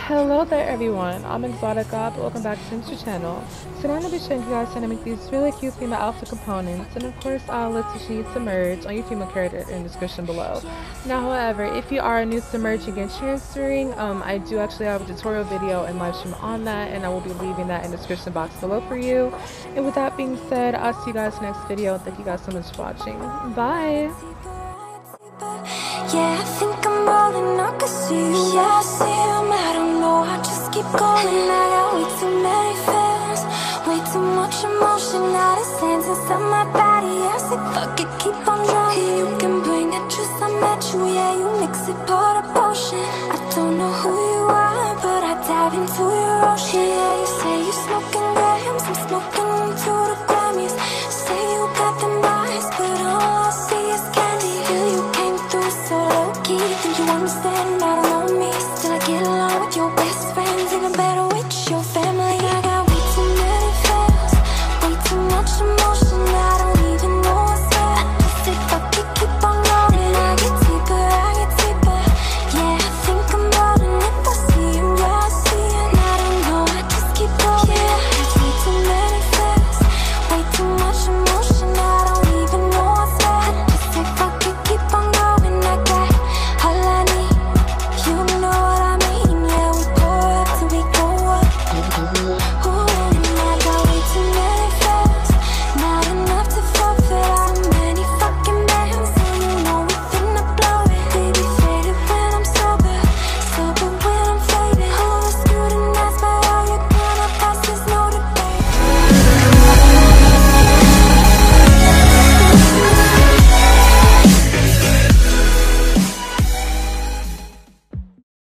Hello there everyone, I'm Exotica, welcome back to Mr. Channel. So now I'm going to be showing you guys how to make these really cute female outfit components, and of course I'll list if you need to merge on your female character in the description below. Now however, if you are new to merging and transferring, I do actually have a tutorial video and live stream on that, and I will be leaving that in the description box below for you. And with that being said, I'll see you guys next video. Thank you guys so much for watching. Bye! Yeah, I think I'm rolling, I can see you. Yeah, I see him, I don't know, I just keep going. I got way too many feelings, way too much emotion. Now the sands inside my body, I say fuck it, keep on drowning. You can bring the truth, I met you, yeah, you mix it, pour the potion. I don't know who you are, but I dive into your ocean. Yeah, you say you smoking grams, I'm smoking into the Grammys. Say you got them eyes, but all I see is candy. Feel you came through so low-key, think you understand, I don't know.